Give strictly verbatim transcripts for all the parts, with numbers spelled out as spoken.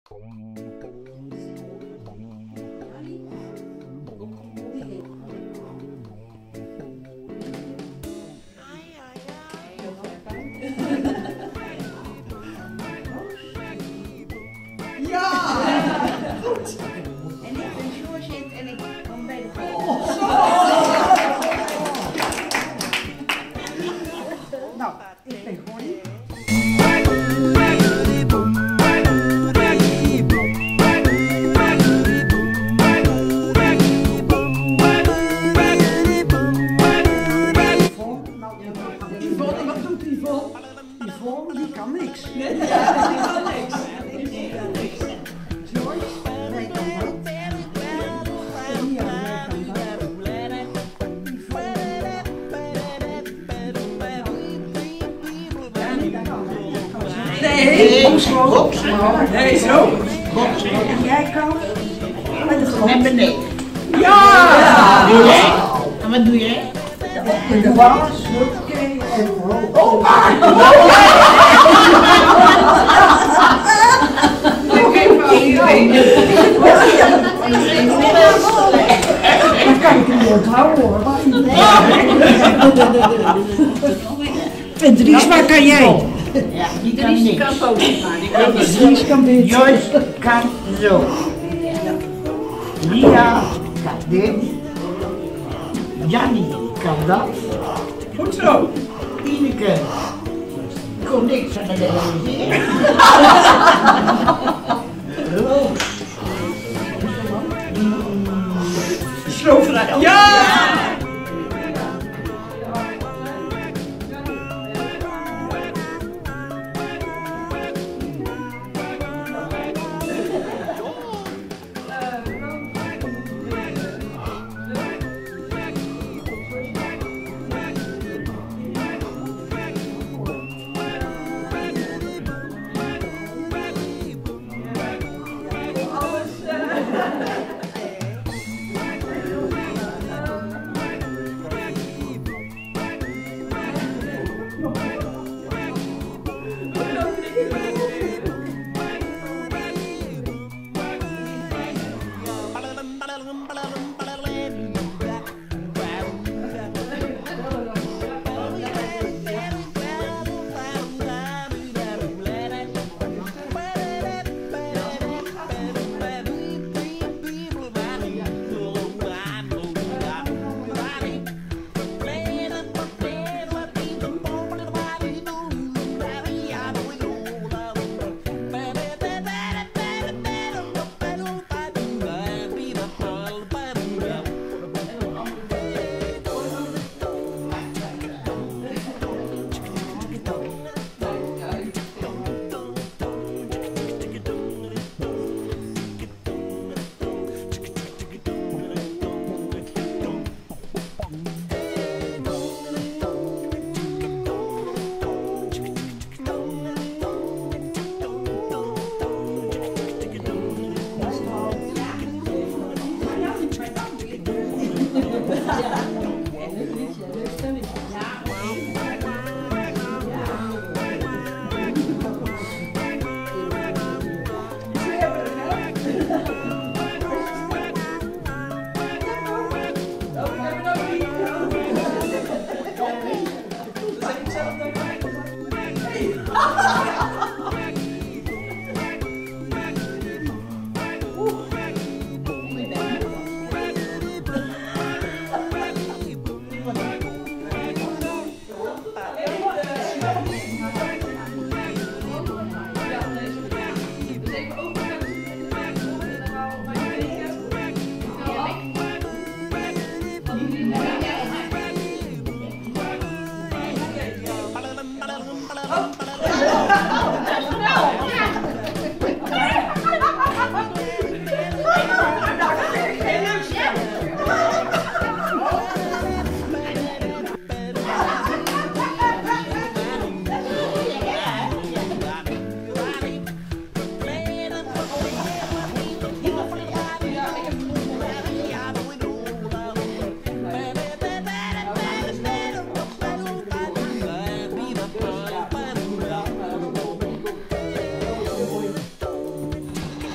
Ja! Goed! En ik ben Georgette en ik kom bij de volgende. Nou, ik ben Connie. Yvonne, wat doet Yvonne? Yvonne, die kan niks. Nee, die kan niks. Joyce, wij kan dat. Ria, wij kan dat. Nee, bokschool. Nee, zo. En jij kan? Met de grond. En beneden. Ja! Doe jij? En wat doe jij? In de was, huppakee en hoop. Oh, maar! Dan kan ik hem niet onthouden hoor. En Dries, waar kan jij? Ja, die kan niks. Dries kan dit. Joyce kan zo. Lia kan dit. Jannie kan dat. Goed zo. Ineke kon niks aan de realiseren. Roos. Sloofvrij. Ja!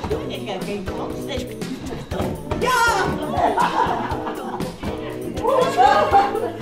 Ik heb geen brandstift. Ja!